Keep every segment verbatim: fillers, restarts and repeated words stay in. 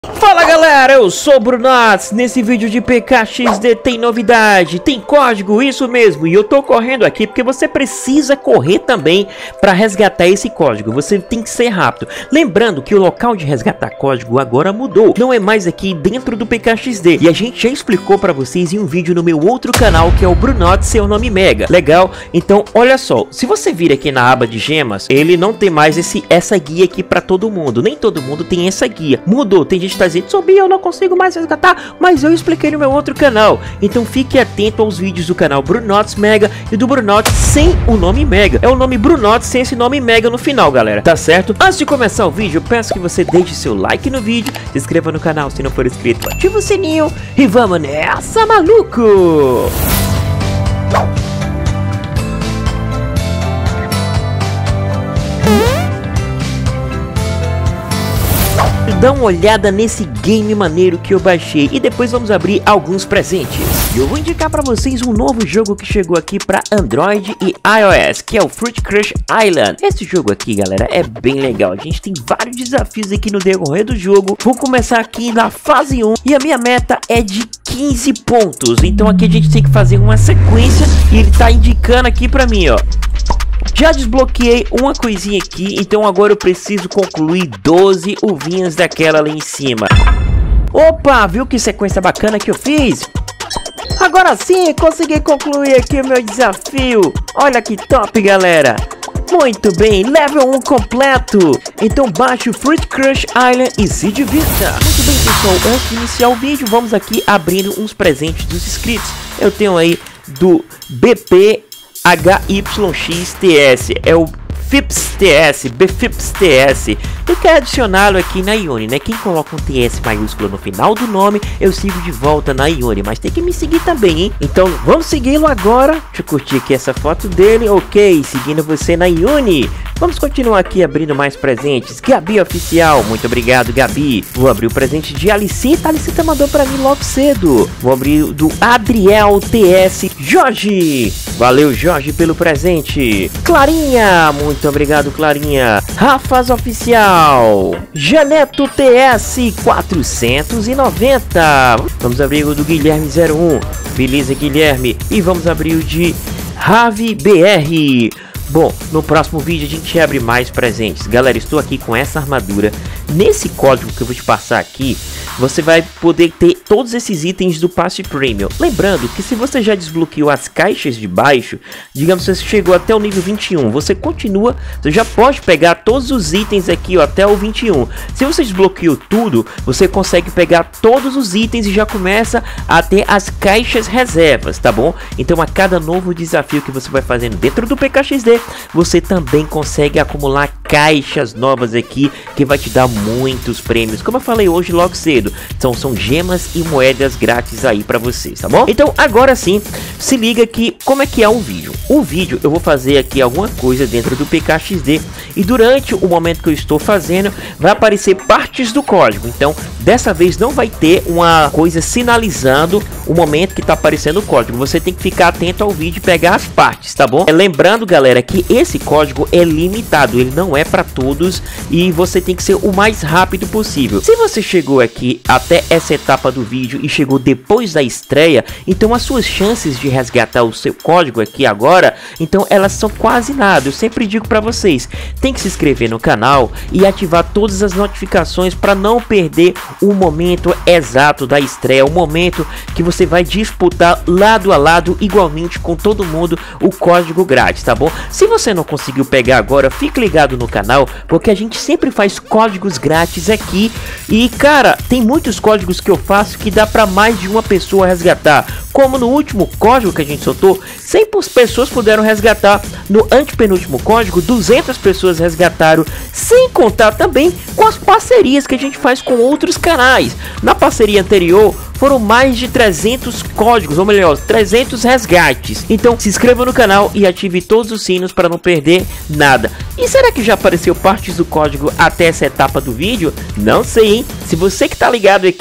Fala galera, eu sou o Brunots. Nesse vídeo de P K X D tem novidade, tem código, isso mesmo. E eu tô correndo aqui porque você precisa correr também para resgatar esse código. Você tem que ser rápido. Lembrando que o local de resgatar código agora mudou. Não é mais aqui dentro do P K X D. E a gente já explicou para vocês em um vídeo no meu outro canal, que é o Brunots, seu nome Mega. Legal? Então olha só, se você vir aqui na aba de gemas, ele não tem mais esse, essa guia aqui para todo mundo. Nem todo mundo tem essa guia. Mudou, tem gente que tá dizendo, Sobi, eu não consigo mais resgatar, mas eu expliquei no meu outro canal. Então fique atento aos vídeos do canal Brunots Mega e do Brunots sem o nome Mega. É o nome Brunots sem esse nome Mega no final, galera, tá certo? Antes de começar o vídeo, eu peço que você deixe seu like no vídeo, se inscreva no canal se não for inscrito, ativa o sininho e vamos nessa, maluco! Dá uma olhada nesse game maneiro que eu baixei e depois vamos abrir alguns presentes. E eu vou indicar para vocês um novo jogo que chegou aqui para Android e iOS, que é o Fruit Crush Island. Esse jogo aqui, galera, é bem legal. A gente tem vários desafios aqui no decorrer do jogo. Vou começar aqui na fase um e a minha meta é de quinze pontos. Então aqui a gente tem que fazer uma sequência e ele tá indicando aqui para mim, ó. Já desbloqueei uma coisinha aqui, então agora eu preciso concluir doze uvinhas daquela lá em cima. Opa, viu que sequência bacana que eu fiz? Agora sim, consegui concluir aqui o meu desafio. Olha que top, galera. Muito bem, level um completo. Então baixe o Fruit Crush Island e se divirta. Muito bem, pessoal, antes de iniciar o vídeo, vamos aqui abrindo uns presentes dos inscritos. Eu tenho aí do B P H Y X T S, é o Fips T S, B Fips T S. Eu quero adicioná-lo aqui na Ione, né? Quem coloca um T S maiúsculo no final do nome, eu sigo de volta na Ione, mas tem que me seguir também, hein? Então vamos segui-lo agora. Deixa eu curtir aqui essa foto dele. Ok, seguindo você na Ione. Vamos continuar aqui abrindo mais presentes. Gabi Oficial, muito obrigado, Gabi. Vou abrir o presente de Alicita. A Alicita mandou pra mim logo cedo. Vou abrir o do Adriel T S Jorge. Valeu, Jorge, pelo presente. Clarinha, muito obrigado, Clarinha. Rafas Oficial. Janeto T S quatrocentos e noventa. Vamos abrir o do Guilherme zero um. Beleza, Guilherme. E vamos abrir o de Ravi B R. Bom, no próximo vídeo a gente abre mais presentes. Galera, estou aqui com essa armadura. Nesse código que eu vou te passar aqui, você vai poder ter todos esses itens do passe premium. Lembrando que se você já desbloqueou as caixas de baixo, digamos que você chegou até o nível vinte e um, você continua, você já pode pegar todos os itens aqui, ó, até o vinte e um. Se você desbloqueou tudo, você consegue pegar todos os itens e já começa a ter as caixas reservas, tá bom? Então a cada novo desafio que você vai fazendo dentro do P K X D, você também consegue acumular caixas novas aqui, que vai te dar muitos prêmios, como eu falei hoje logo cedo. Então são gemas e moedas grátis aí para vocês, tá bom? Então agora sim, se liga aqui como é que é o vídeo. O vídeo eu vou fazer aqui alguma coisa dentro do P K X D e durante o momento que eu estou fazendo vai aparecer partes do código. Então dessa vez não vai ter uma coisa sinalizando o momento que tá aparecendo o código. Você tem que ficar atento ao vídeo e pegar as partes, tá bom? É, lembrando, galera, que esse código é limitado, ele não é para todos e você tem que ser o mais rápido possível. Se você chegou aqui até essa etapa do vídeo e chegou depois da estreia, então as suas chances de resgatar o seu código aqui agora, então elas são quase nada. Eu sempre digo para vocês, tem que se inscrever no canal e ativar todas as notificações para não perder o momento exato da estreia, o momento que você vai disputar lado a lado igualmente com todo mundo o código grátis, tá bom? Se você não conseguiu pegar agora, fique ligado no canal, porque a gente sempre faz códigos grátis aqui e, cara, tem muitos códigos que eu faço que dá para mais de uma pessoa resgatar. Como no último código que a gente soltou, cem pessoas puderam resgatar. No antepenúltimo código, duzentas pessoas resgataram, sem contar também com as parcerias que a gente faz com outros canais. Na parceria anterior, foram mais de trezentos códigos, ou melhor, trezentos resgates. Então se inscreva no canal e ative todos os sinos para não perder nada. E será que já apareceu partes do código até essa etapa do vídeo? Não sei, hein? Se você que tá ligado aqui,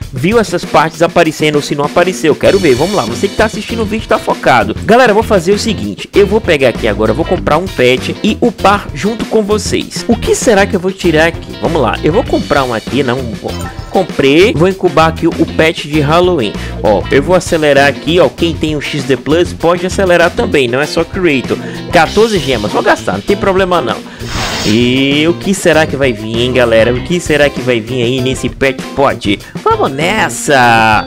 viu essas partes aparecendo ou se não apareceu. Quero ver, vamos lá, você que tá assistindo o vídeo tá focado. Galera, eu vou fazer o seguinte, eu vou pegar aqui agora, eu vou comprar um pet e upar junto com vocês. O que será que eu vou tirar aqui? Vamos lá, eu vou comprar um aqui, não vou... Comprei, vou incubar aqui o pet de Halloween. Ó, eu vou acelerar aqui, ó. Quem tem o X D Plus pode acelerar também, não é só Creator. quatorze gemas, vou gastar, não tem problema não. E o que será que vai vir, hein, galera? O que será que vai vir aí nesse pet pod? Vamos nessa!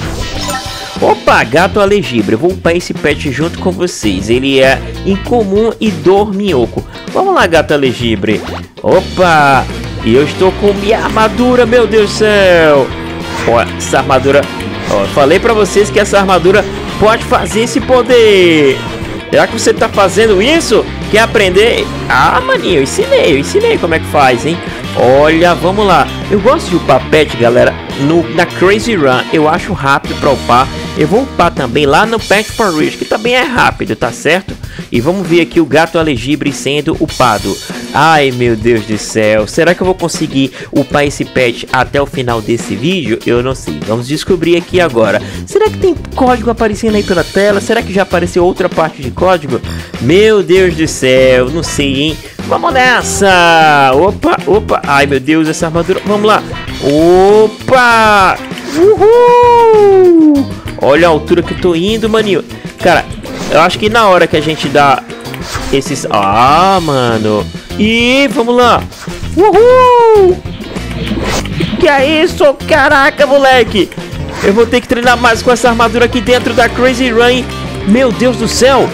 Opa, gato alegibre, eu vou upar esse pet junto com vocês. Ele é incomum e dorminhoco. Vamos lá, gato alegibre. Opa! E eu estou com minha armadura, meu Deus do céu. Ó, essa armadura... Ó, falei pra vocês que essa armadura pode fazer esse poder. Será que você tá fazendo isso? Quer aprender? Ah, maninho, eu ensinei, eu ensinei como é que faz, hein? Olha, vamos lá. Eu gosto de upar pet, galera, no, na Crazy Run. Eu acho rápido pra upar. Eu vou upar também lá no Pet Parade, que também é rápido, tá certo? E vamos ver aqui o gato alegibre sendo upado. Ai, meu Deus do céu. Será que eu vou conseguir upar esse pet até o final desse vídeo? Eu não sei. Vamos descobrir aqui agora. Será que tem código aparecendo aí pela tela? Será que já apareceu outra parte de código? Meu Deus do céu. Não sei, hein? Vamos nessa. Opa, opa. Ai, meu Deus, essa armadura. Vamos lá. Opa. Uhul. Olha a altura que eu tô indo, maninho. Cara, eu acho que na hora que a gente dá esses... Ah, mano. E vamos lá. Uhul. Que é isso? Caraca, moleque. Eu vou ter que treinar mais com essa armadura aqui dentro da Crazy Run. Meu Deus do céu.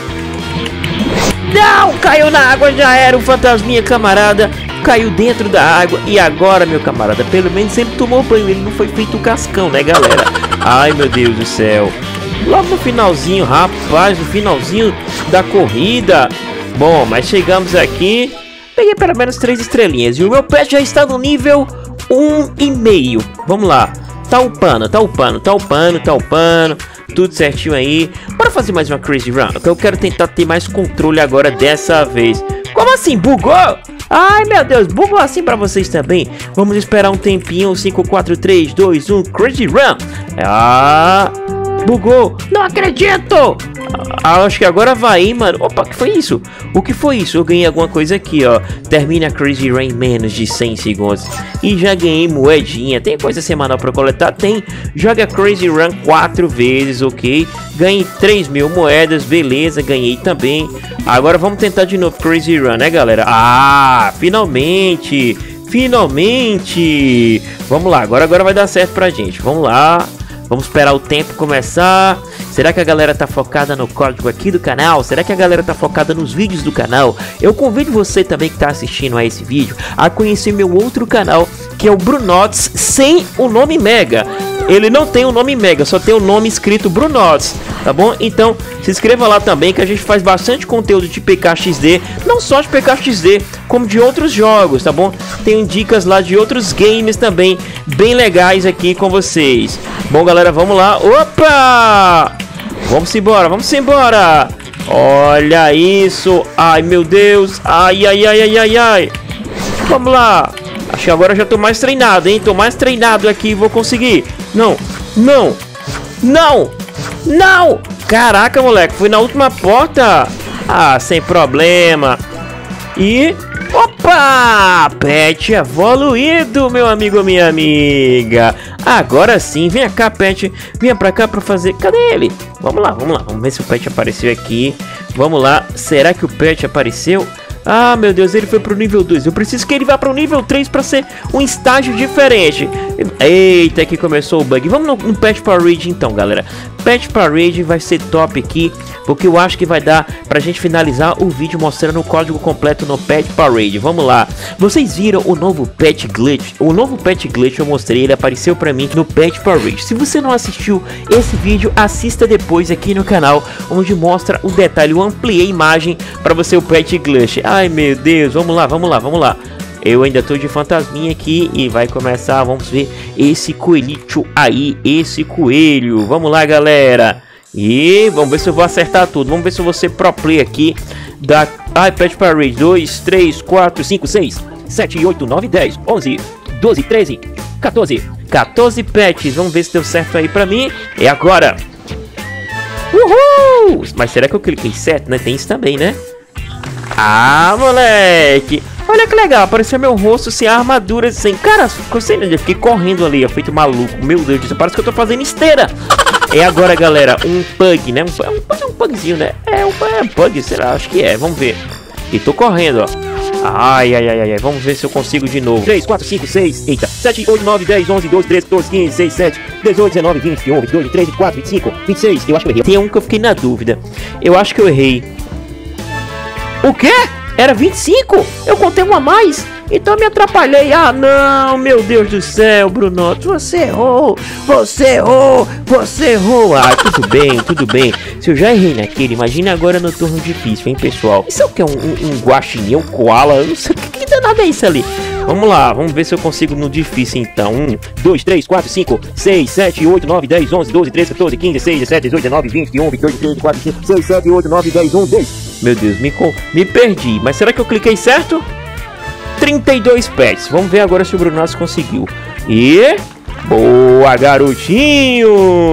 Não, caiu na água, já era. O fantasminha, camarada, caiu dentro da água. E agora, meu camarada, pelo menos ele tomou banho. Ele não foi feito um cascão, né, galera? Ai, meu Deus do céu. Logo no finalzinho, rapaz, no finalzinho da corrida. Bom, mas chegamos aqui. Peguei pelo menos três estrelinhas. E o meu pet já está no nível um e meio. Vamos lá. Tá upando, tá upando, tá upando, tá upando. Tudo certinho aí. Bora fazer mais uma Crazy Run. Eu quero tentar ter mais controle agora dessa vez. Como assim? Bugou? Ai, meu Deus, bugou assim pra vocês também. Vamos esperar um tempinho. Cinco, quatro, três, dois, um, Crazy Run. Ah, bugou. Não acredito. Ah, acho que agora vai, hein, mano. Opa, o que foi isso? O que foi isso? Eu ganhei alguma coisa aqui, ó. Termina a Crazy Run em menos de cem segundos. E já ganhei moedinha. Tem coisa semanal pra coletar? Tem. Joga Crazy Run quatro vezes, ok? Ganhei três mil moedas, beleza. Ganhei também. Agora vamos tentar de novo Crazy Run, né, galera? Ah, finalmente. Finalmente. Vamos lá, agora, agora vai dar certo pra gente. Vamos lá. Vamos esperar o tempo começar. Será que a galera tá focada no código aqui do canal? Será que a galera tá focada nos vídeos do canal? Eu convido você também que tá assistindo a esse vídeo a conhecer meu outro canal, que é o Brunots, sem o nome Mega. Ele não tem o nome Mega, só tem o nome escrito Brunots, tá bom? Então se inscreva lá também, que a gente faz bastante conteúdo de P K X D. Não só de P K X D, como de outros jogos, tá bom? Tem dicas lá de outros games também, bem legais aqui com vocês. Bom, galera, vamos lá. Opa! Vamos embora, vamos embora. Olha isso. Ai, meu Deus. Ai, ai, ai, ai, ai, ai. Vamos lá. Acho que agora eu já tô mais treinado, hein? Tô mais treinado aqui, vou conseguir. Não, não, não, não. Caraca, moleque, fui na última porta. Ah, sem problema. E... Opa! Pet evoluído, meu amigo, minha amiga. Agora sim, vem cá, Pet. Venha pra cá pra fazer... Cadê ele? Vamos lá, vamos lá. Vamos ver se o Pet apareceu aqui. Vamos lá. Será que o Pet apareceu? Ah, meu Deus, ele foi pro nível dois. Eu preciso que ele vá pro nível três pra ser um estágio diferente. Eita, que começou o bug. Vamos no, no Pet Parade então, galera. Pet Parade vai ser top aqui, porque eu acho que vai dar pra gente finalizar o vídeo mostrando o código completo no Pet Parade. Vamos lá. Vocês viram o novo Pet Glitch? O novo Pet Glitch eu mostrei, ele apareceu pra mim no Pet Parade. Se você não assistiu esse vídeo, assista depois aqui no canal, onde mostra o detalhe. Eu ampliei a imagem pra você o Pet Glitch. Ai, meu Deus. Vamos lá, vamos lá, vamos lá. Eu ainda tô de fantasminha aqui e vai começar, vamos ver esse coelhito aí, esse coelho. Vamos lá, galera. E vamos ver se eu vou acertar tudo. Vamos ver se eu vou ser pro play aqui da Pet Parade. dois, três, quatro, cinco, seis, sete, oito, nove, dez, onze, doze, treze, quatorze, quatorze pets. Vamos ver se deu certo aí pra mim. É agora. Uhul! Mas será que eu cliquei certo, né? Tem isso também, né? Ah, moleque! Olha que legal, apareceu meu rosto sem armadura, sem... Cara, eu fiquei correndo ali, eu feito maluco. Meu Deus do céu, parece que eu tô fazendo esteira. É agora, galera, um pug, né? Um, um, um pugzinho, né? É um, é um pug, será? Acho que é, vamos ver. E tô correndo, ó. Ai, ai, ai, ai, vamos ver se eu consigo de novo. três, quatro, cinco, seis, eita, sete, oito, nove, dez, onze, doze, treze, quatorze, quinze, dezesseis, dezessete, dezoito, dezenove, vinte, vinte e um, vinte e dois, vinte e três, vinte e quatro, vinte e cinco, vinte e seis. Eu acho que eu errei. Tem um que eu fiquei na dúvida. Eu acho que eu errei. O quê? Era vinte e cinco? Eu contei uma a mais? Então eu me atrapalhei. Ah, não, meu Deus do céu, Bruno. Você errou, você errou, você errou. Ah, tudo bem, tudo bem. Se eu já errei naquele, imagina agora no turno difícil, hein, pessoal? Isso é o que? Um, um, um guaxinim, um koala? Eu não sei o que, que danado é isso ali. Vamos lá, vamos ver se eu consigo no difícil então. um, dois, três, quatro, cinco, seis, sete, oito, nove, dez, onze, doze, treze, quatorze, quinze, dezesseis, dezessete, dezoito, dezenove, vinte, vinte e um, vinte e dois, vinte e três, vinte e quatro, vinte e cinco, vinte e seis, vinte e sete, vinte e oito, vinte e nove, dez, onze, dois. Meu Deus, me, me perdi. Mas será que eu cliquei certo? trinta e dois pets. Vamos ver agora se o Bruno conseguiu. E... boa, garotinho!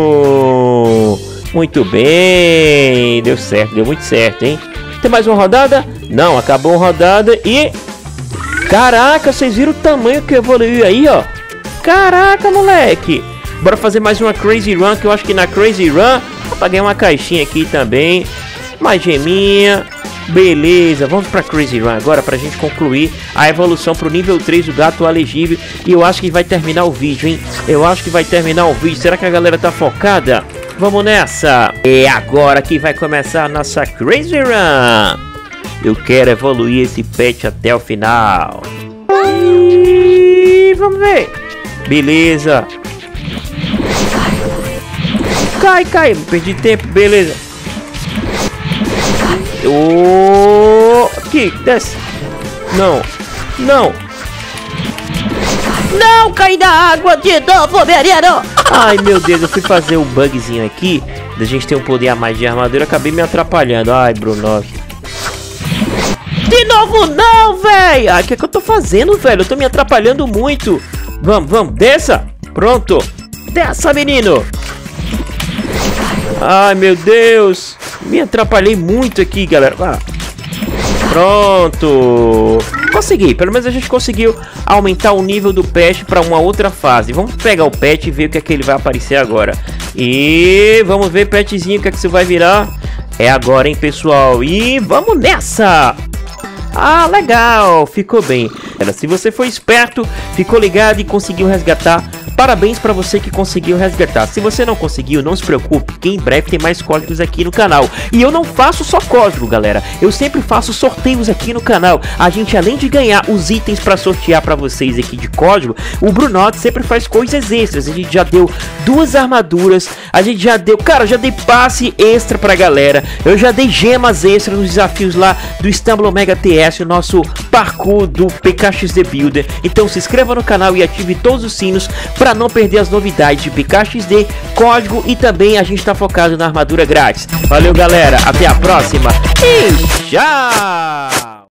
Muito bem. Deu certo, deu muito certo, hein? Tem mais uma rodada? Não, acabou a rodada e... caraca, vocês viram o tamanho que evoluiu aí, ó? Caraca, moleque! Bora fazer mais uma Crazy Run, que eu acho que na Crazy Run... apaguei uma caixinha aqui também. Mais geminha. Beleza, vamos pra Crazy Run agora pra gente concluir a evolução pro nível três do gato alegível. E eu acho que vai terminar o vídeo, hein? Eu acho que vai terminar o vídeo. Será que a galera tá focada? Vamos nessa! É agora que vai começar a nossa Crazy Run. Eu quero evoluir esse pet até o final. E vamos ver. Beleza. Cai, cai. Perdi tempo, beleza. Oh, aqui, desce. Não, não. Não, caí na água de novo, menino. Ai, meu Deus, eu fui fazer um bugzinho aqui. Da gente ter um poder a mais de armadura, acabei me atrapalhando. Ai, Bruno. De novo não, velho. Ai, o que é que eu tô fazendo, velho? Eu tô me atrapalhando muito. Vamos, vamos, desça. Pronto. Desça, menino. Ai, meu Deus. Me atrapalhei muito aqui, galera. Ah. Pronto. Consegui. Pelo menos a gente conseguiu aumentar o nível do pet para uma outra fase. Vamos pegar o pet e ver o que é que ele vai aparecer agora. E vamos ver, petzinho, o que é que você vai virar. É agora, hein, pessoal. E vamos nessa. Ah, legal. Ficou bem. Se você foi esperto, ficou ligado e conseguiu resgatar, parabéns para você que conseguiu resgatar. Se você não conseguiu, não se preocupe, que em breve tem mais códigos aqui no canal. E eu não faço só código, galera. Eu sempre faço sorteios aqui no canal. A gente, além de ganhar os itens para sortear para vocês aqui de código, o Bruno sempre faz coisas extras. A gente já deu duas armaduras, a gente já deu, cara, eu já dei passe extra pra galera. Eu já dei gemas extras nos desafios lá do Istanbul Omega T S, o nosso parkour do P K X D Builder. Então se inscreva no canal e ative todos os sinos para não perder as novidades de P K X D, código e também a gente está focado na armadura grátis. Valeu, galera, até a próxima e tchau!